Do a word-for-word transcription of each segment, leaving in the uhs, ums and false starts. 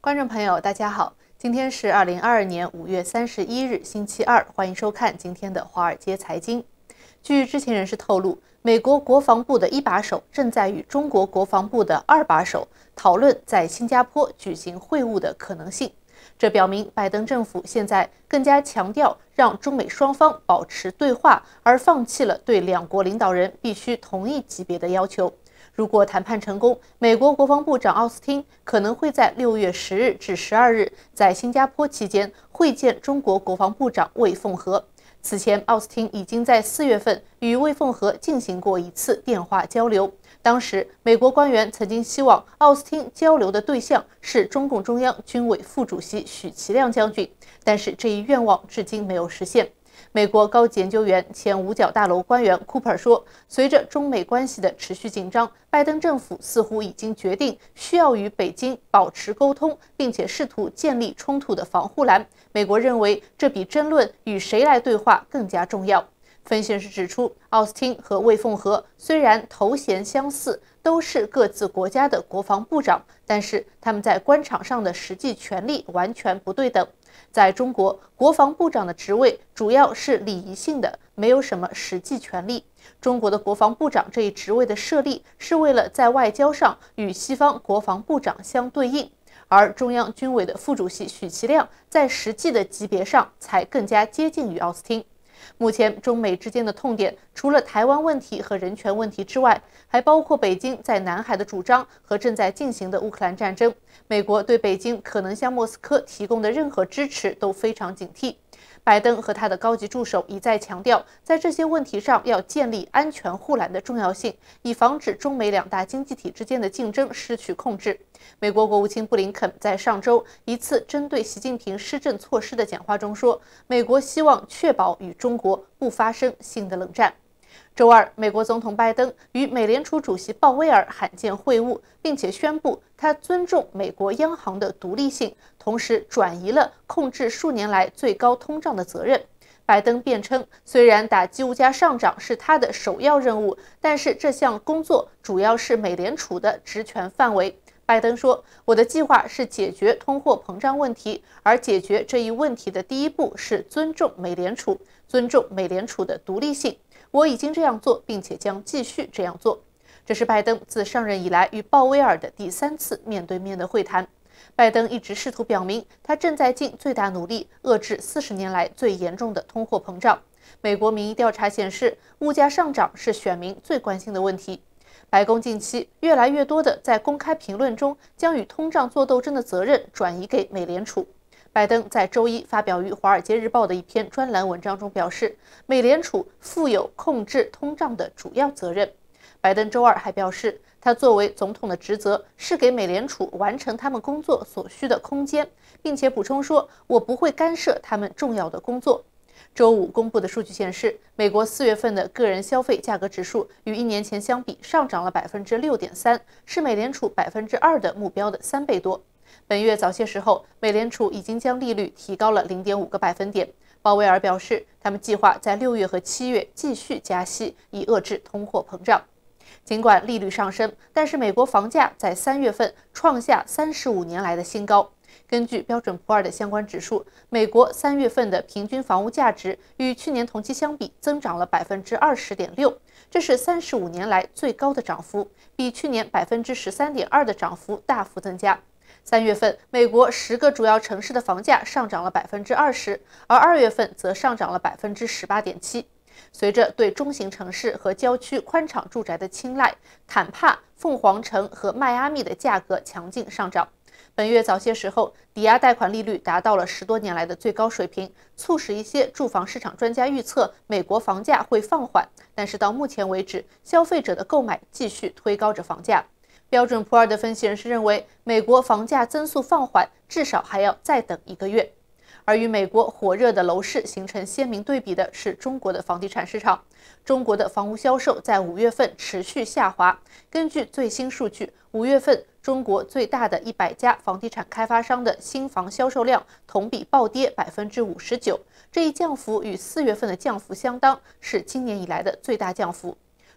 观众朋友，大家好，今天是二零二二年五月三十一日，星期二，欢迎收看今天的华尔街财经。据知情人士透露，美国国防部的一把手正在与中国国防部的二把手讨论在新加坡举行会晤的可能性。这表明拜登政府现在更加强调让中美双方保持对话，而放弃了对两国领导人必须同一级别的要求。如果谈判成功，美国国防部长奥斯汀可能会在六月十日至十二日在新加坡期间会见中国国防部长魏凤和。此前，奥斯汀已经在四月份与魏凤和进行过一次电话交流。当时，美国官员曾经希望奥斯汀交流的对象是中共中央军委副主席许其亮将军，但是这一愿望至今没有实现。美国高级研究员、前五角大楼官员 Cooper 说，随着中美关系的持续紧张，拜登政府似乎已经决定需要与北京保持沟通，并且试图建立冲突的防护栏。美国认为这比争论与谁来对话更加重要。分析人士指出，奥斯汀和魏凤和虽然头衔相似，都是各自国家的国防部长，但是他们在官场上的实际权力完全不对等。在中国，国防部长的职位主要是礼仪性的，没有什么实际权力。中国的国防部长这一职位的设立是为了在外交上与西方国防部长相对应，而中央军委的副主席许其亮在实际的级别上才更加接近于奥斯汀。目前中美之间的痛点除了台湾问题和人权问题之外，还包括北京在南海的主张和正在进行的乌克兰战争。美国对北京可能向莫斯科提供的任何支持都非常警惕。拜登和他的高级助手一再强调，在这些问题上要建立安全护栏的重要性，以防止中美两大经济体之间的竞争失去控制。美国国务卿布林肯在上周一次针对习近平施政措施的讲话中说，美国希望确保与中国不发生新的冷战。周二，美国总统拜登与美联储主席鲍威尔罕见会晤，并且宣布他尊重美国央行的独立性，同时转移了控制数年来最高通胀的责任。拜登辩称，虽然打击物价上涨是他的首要任务，但是这项工作主要是美联储的职权范围。拜登说，我的计划是解决通货膨胀问题，而解决这一问题的第一步是尊重美联储，尊重美联储的独立性。我已经这样做，并且将继续这样做。这是拜登自上任以来与鲍威尔的第三次面对面的会谈。拜登一直试图表明，他正在尽最大努力遏制四十年来最严重的通货膨胀。美国民意调查显示，物价上涨是选民最关心的问题。白宫近期越来越多地在公开评论中将与通胀做斗争的责任转移给美联储。拜登在周一发表于《华尔街日报》的一篇专栏文章中表示，美联储负有控制通胀的主要责任。拜登周二还表示，他作为总统的职责是给美联储完成他们工作所需的空间，并且补充说，我不会干涉他们重要的工作。周五公布的数据显示，美国四月份的个人消费价格指数与一年前相比上涨了 百分之六点三， 是美联储 百分之二 的目标的三倍多。本月早些时候，美联储已经将利率提高了 零点五个百分点。鲍威尔表示，他们计划在六月和七月继续加息，以遏制通货膨胀。尽管利率上升，但是美国房价在三月份创下三十五年来的新高。根据标准普尔的相关指数，美国三月份的平均房屋价值与去年同期相比增长了 百分之二十点六， 这是三十五年来最高的涨幅，比去年 百分之十三点二 的涨幅大幅增加。三月份，美国十个主要城市的房价上涨了 百分之二十， 而二月份则上涨了 百分之十八点七。随着对中型城市和郊区宽敞住宅的青睐，坦帕、凤凰城和迈阿密的价格强劲上涨。本月早些时候，抵押贷款利率达到了十多年来的最高水平，促使一些住房市场专家预测美国房价会放缓，但是到目前为止，消费者的购买继续推高着房价。标准普尔的分析人士认为，美国房价增速放缓至少还要再等一个月。而与美国火热的楼市形成鲜明对比的是中国的房地产市场。中国的房屋销售在五月份持续下滑。根据最新数据，五月份中国最大的一百家房地产开发商的新房销售量同比暴跌 百分之五十九， 这一降幅与四月份的降幅相当，是今年以来的最大降幅。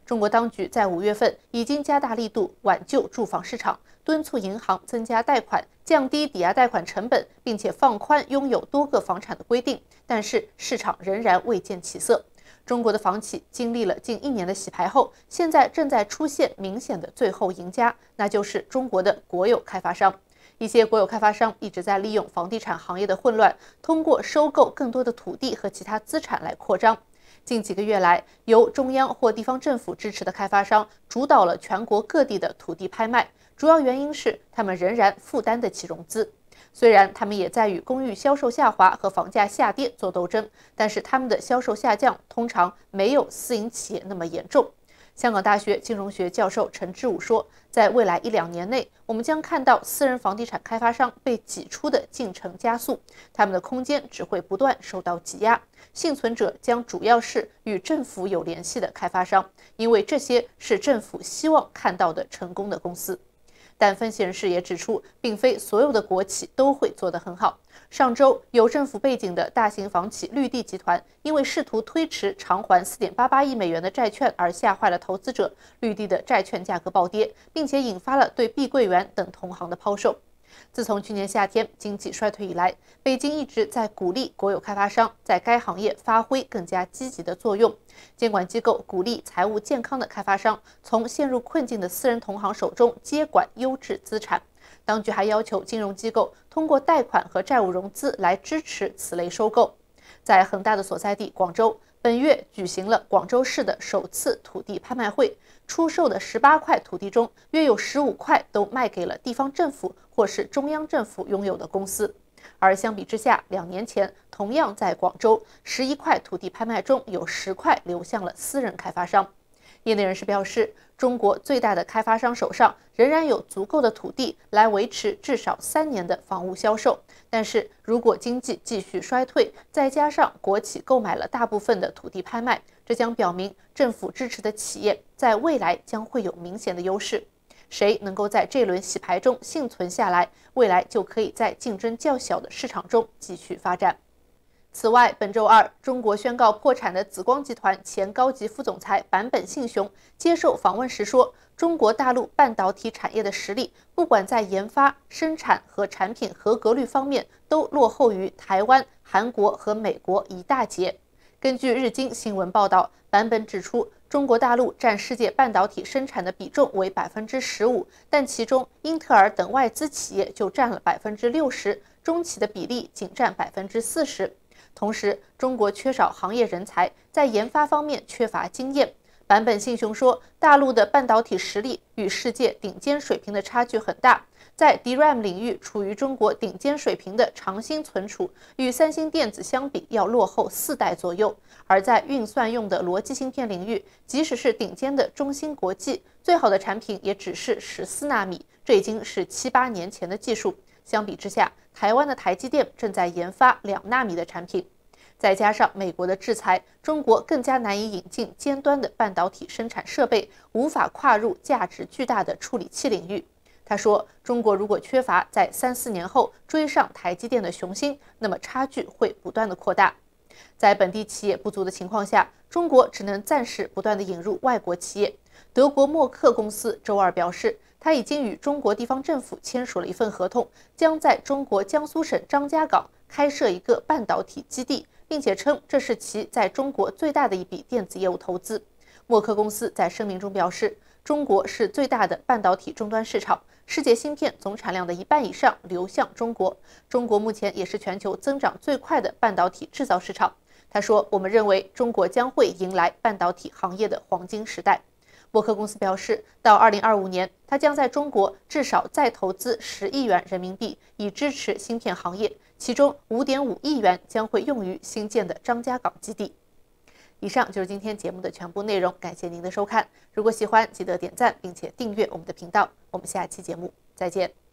中国当局在五月份已经加大力度挽救住房市场，敦促银行增加贷款，降低抵押贷款成本，并且放宽拥有多个房产的规定，但是市场仍然未见起色。中国的房企经历了近一年的洗牌后，现在正在出现明显的最后赢家，那就是中国的国有开发商。一些国有开发商一直在利用房地产行业的混乱，通过收购更多的土地和其他资产来扩张。近几个月来，由中央或地方政府支持的开发商主导了全国各地的土地拍卖，主要原因是他们仍然负担得起融资。虽然他们也在与公寓销售下滑和房价下跌做斗争，但是他们的销售下降通常没有私营企业那么严重。香港大学金融学教授陈志武说，在未来一两年内，我们将看到私人房地产开发商被挤出的进程加速，他们的空间只会不断受到挤压，幸存者将主要是与政府有联系的开发商，因为这些是政府希望看到的成功的公司。但分析人士也指出，并非所有的国企都会做得很好。上周，有政府背景的大型房企绿地集团因为试图推迟偿还 四点八八亿美元的债券而吓坏了投资者，绿地的债券价格暴跌，并且引发了对碧桂园等同行的抛售。自从去年夏天经济衰退以来，北京一直在鼓励国有开发商在该行业发挥更加积极的作用。监管机构鼓励财务健康的开发商从陷入困境的私人同行手中接管优质资产。当局还要求金融机构通过贷款和债务融资来支持此类收购。在恒大的所在地广州，本月举行了广州市的首次土地拍卖会，出售的十八块土地中，约有十五块都卖给了地方政府或是中央政府拥有的公司。而相比之下，两年前同样在广州，十一块土地拍卖中有十块流向了私人开发商。业内人士表示，中国最大的开发商手上仍然有足够的土地来维持至少三年的房屋销售，但是如果经济继续衰退，再加上国企购买了大部分的土地拍卖，这将表明政府支持的企业在未来将会有明显的优势。谁能够在这轮洗牌中幸存下来，未来就可以在竞争较小的市场中继续发展。此外，本周二，中国宣告破产的紫光集团前高级副总裁坂本幸雄接受访问时说，中国大陆半导体产业的实力，不管在研发、生产和产品合格率方面，都落后于台湾、韩国和美国一大截。根据日经新闻报道，坂本指出，中国大陆占世界半导体生产的比重为 百分之十五， 但其中英特尔等外资企业就占了 百分之六十， 中企的比例仅占 百分之四十。同时，中国缺少行业人才，在研发方面缺乏经验。坂本幸雄说，大陆的半导体实力与世界顶尖水平的差距很大，在 D RAM 领域处于中国顶尖水平的长芯存储，与三星电子相比要落后四代左右；而在运算用的逻辑芯片领域，即使是顶尖的中芯国际，最好的产品也只是十四纳米，这已经是七八年前的技术。相比之下，台湾的台积电正在研发两纳米的产品。再加上美国的制裁，中国更加难以引进尖端的半导体生产设备，无法跨入价值巨大的处理器领域。他说，中国如果缺乏在三四年后追上台积电的雄心，那么差距会不断的扩大。在本地企业不足的情况下，中国只能暂时不断的引入外国企业。德国默克公司周二表示，他已经与中国地方政府签署了一份合同，将在中国江苏省张家港开设一个半导体基地，并且称这是其在中国最大的一笔电子业务投资。默克公司在声明中表示，中国是最大的半导体终端市场，世界芯片总产量的一半以上流向中国。中国目前也是全球增长最快的半导体制造市场。他说，我们认为中国将会迎来半导体行业的黄金时代。默克公司表示，到二零二五年，它将在中国至少再投资十亿元人民币，以支持芯片行业，其中 五点五亿元将会用于新建的张家港基地。以上就是今天节目的全部内容，感谢您的收看。如果喜欢，记得点赞并且订阅我们的频道。我们下期节目再见。